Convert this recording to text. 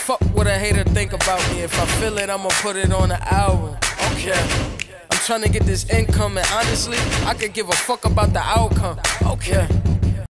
Fuck what a hater think about me. If I feel it, I'ma put it on the album. Okay. I'm trying to get this income, and honestly, I could give a fuck about the outcome. Okay.